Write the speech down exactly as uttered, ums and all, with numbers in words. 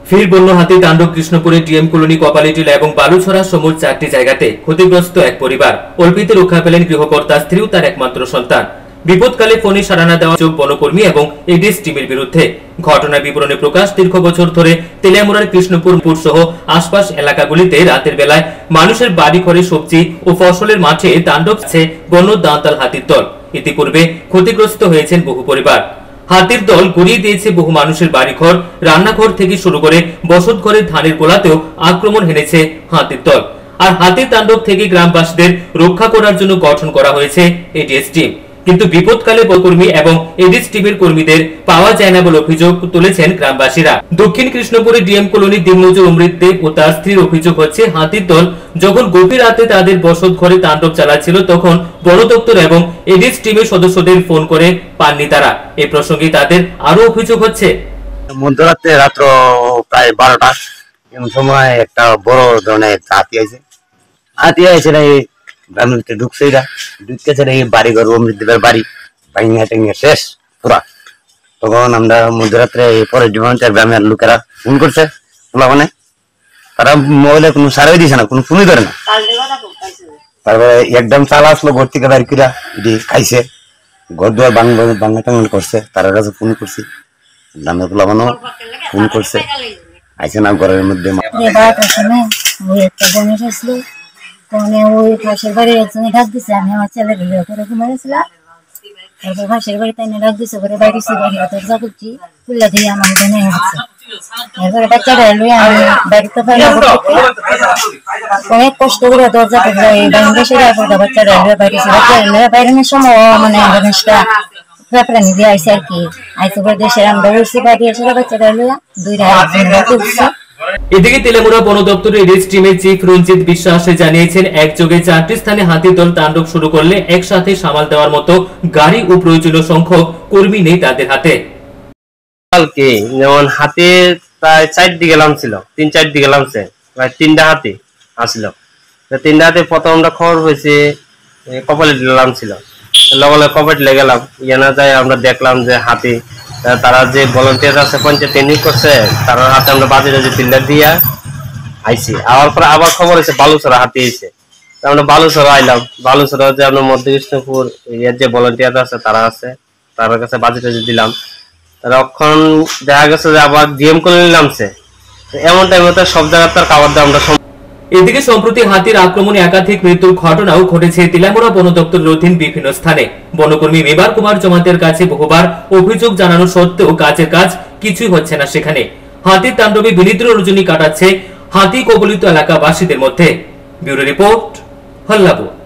ফির বন্য হাতি তাণ্ডব কৃষ্ণপুরে ডিএম কলোনি কপালিটিলা এবং বালুছড়া সমুর চারটি জায়গাতে ক্ষতিগ্রস্ত এক পরিবার। অল্পিতে রক্ষা পেলেন গৃহকর্তা, স্ত্রী ও তার একমাত্র সন্তান। বিপদকালে ফোনে সাড়া না দেওয়া যোগ বনকর্মী এবং এডিস টিমের বিরুদ্ধে। ঘটনার বিবরণে প্রকাশ, দীর্ঘ বছর ধরে তেলিয়ামুড়ার কৃষ্ণপুর সহ আশপাশ এলাকাগুলিতে রাতের বেলায় মানুষের বাড়ি ঘরে সবজি ও ফসলের মাঠে তাণ্ডব আছে বন্য দাঁতাল হাতির দল। ইতিপূর্বে ক্ষতিগ্রস্ত হয়েছেন বহু পরিবার। হাতির দল গড়িয়ে দিয়েছে বহু মানুষের বাড়িঘর, রান্নাঘর থেকে শুরু করে বসত ঘরের ধানের গোলাতেও আক্রমণ হেনেছে হাতির দল। আর হাতির তাণ্ডব থেকে গ্রামবাসীদের রক্ষা করার জন্য গঠন করা হয়েছে এডিএস টিম। কিন্তু বিপদকালে বনকর্মী এবং এডিস টিমের কর্মীদের পাওয়া যায় না বলে অভিযোগ তুলেছেন গ্রামবাসীরা। দক্ষিণ কৃষ্ণপুরে ডিএম কলোনি দিনমজুর অমৃত দেব ও তার স্ত্রীর অভিযোগ হচ্ছে, হাতির দল যখন গভীর রাতে তাদের বসত ঘরে তাণ্ডব চালাচ্ছিল তখন বন দপ্তর এবং এডিস টিমের সদস্যদের ফোন করে পাননি তারা। এই প্রসঙ্গে তাদের আরো অভিযোগ হচ্ছে, মধ্যরাতে রাত্র প্রায় বারোটা সময় একটা বড় ধরনের হাতি আছে হাতি আছে গ্রামের ভিতরে ঢুকছে, এরা ঢুকতেছে এই বাড়ি ঘর অমৃতদেবের বাড়ি ভাঙিয়া টেঙিয়া শেষ পুরা। তখন আমরা মধ্যরাত্রে পরের ডিপার্টমেন্টের গ্রামের লোকেরা ফোন করছে, মানে তারা মোবাইলে কোনো সারাই দিছে না, কোনো ফোনই ধরে না। তারপরে একদম চালা আসলো ঘর থেকে বাড়ি কিরা এটি খাইছে, ঘর দুয়ার বাংলা বাংলা টাঙ্গল করছে। তার কাছে ফোন করছি, গ্রামের পোলাবানো ফোন করছে, আইসে না ঘরের মধ্যে। মানে ওই পাশের বাড়ির একজনে ডাক দিছে, আমি আমার ছেলে ভিডিও করে ঘুমাইছিলাম। তারপর পাশের বাড়িতে এনে ডাক দিছে, করে বাড়ি বাড়ি দরজা করছি, খুললা দিয়ে আমার জন্য হচ্ছে। এরপরে বাচ্চাটা এলো, আমি বাড়িতে পাইলাম অনেক কষ্ট করে দরজা করলো, এই বাইরে সেরে বাচ্চাটা এলো বাইরে বাচ্চা এলো বাইরের সময় মানে জিনিসটা প্রাণী দিয়ে আইসে আর কি। আইসে করে দেশের আমরা বলছি বাড়ি এসে বাচ্চাটা এলো দুই রাত করছে। এদিকে তেলেমুড়া বন দপ্তরের এডিস টিমের চিফ রঞ্জিত বিশ্বাস জানিয়েছেন, একযোগে চারটি স্থানে হাতির দল তাণ্ডব শুরু করলে একসাথে সামাল দেওয়ার মতো গাড়ি ও প্রয়োজনীয় সংখ্যক কর্মী নেই তাদের হাতে। কালকে যেমন হাতে প্রায় চার দিকে নামছিল, তিন চার দিকে নামছে, প্রায় তিনটা হাতি আসছিল। তিনটা হাতে প্রথম আমরা খবর হয়েছে কপালিটিলা নামছিল, লগে লগে কপালিটিলা গেলাম, ইয়ে যায় আমরা দেখলাম যে হাতি, তারা যে ভলান্টিয়ার আছে পঞ্চায়েত নিয়োগ করছে তার হাতে আমরা বাজে বাজে পিল্লার দিয়া আইসি। আবার পরে আবার খবর হয়েছে বালুছড়া হাতি এসে, আমরা বালুছড়া আইলাম। বালুছড়া যে আমরা মধ্য কৃষ্ণপুর এরিয়ার যে ভলান্টিয়ার আছে তারা আছে, তার কাছে বাজে টাজে দিলাম। তখন দেখা গেছে যে আবার ডিএম কলোনি নামছে, এমন টাইমে তো সব জায়গায় তার খাবার দাম আমরা। এদিকে সম্প্রতি হাতির আক্রমণে একাধিক মৃত্যুর ঘটনাও ঘটেছে তেলিয়ামুড়া বন দপ্তরের অধীন বিভিন্ন স্থানে। বনকর্মী মেবার কুমার জমাতের কাছে বহুবার অভিযোগ জানানো সত্ত্বেও কাজের কাজ কিছুই হচ্ছে না সেখানে। হাতির তাণ্ডবে বিনিদ্র রজনী কাটাচ্ছে হাতি কবলিত এলাকাবাসীদের মধ্যে। Bureau report, হল্লাবল।